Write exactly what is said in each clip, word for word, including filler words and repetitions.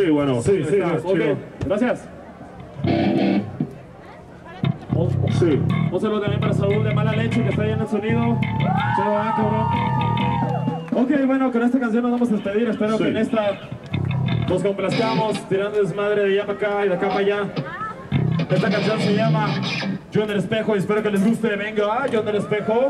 Sí, bueno. Sí, sí, está, ok, chido. gracias. Sí. Un saludo también para Saúl de Mala Leche que está ahí en el sonido. Chido, ah, cabrón. Ok, bueno, con esta canción nos vamos a despedir. Espero Sí. que en esta nos complazcamos tirando desmadre de allá para acá y de acá para allá. Esta canción se llama Yo en el espejo y espero que les guste. Venga, Yo en el espejo.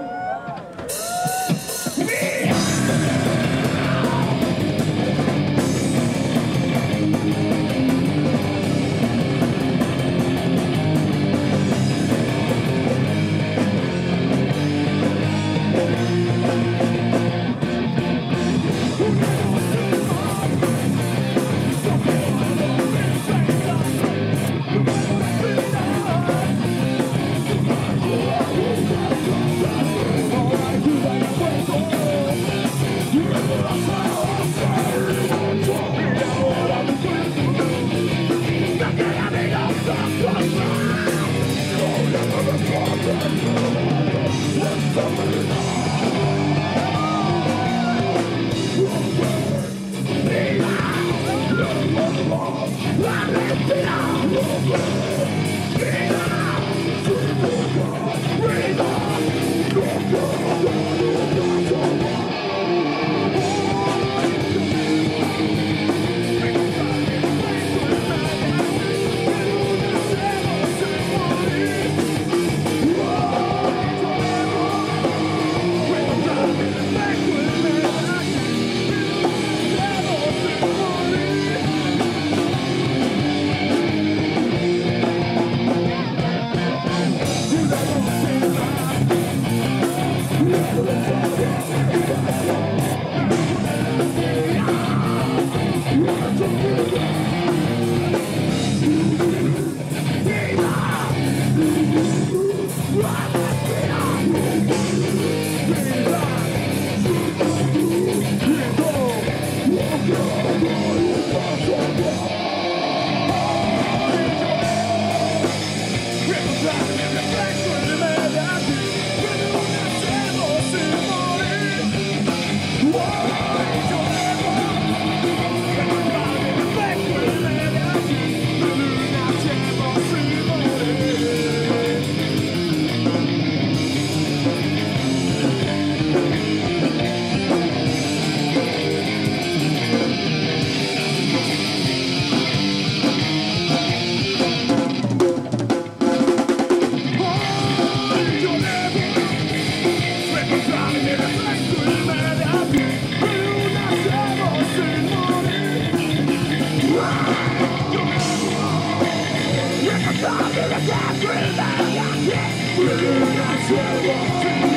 We're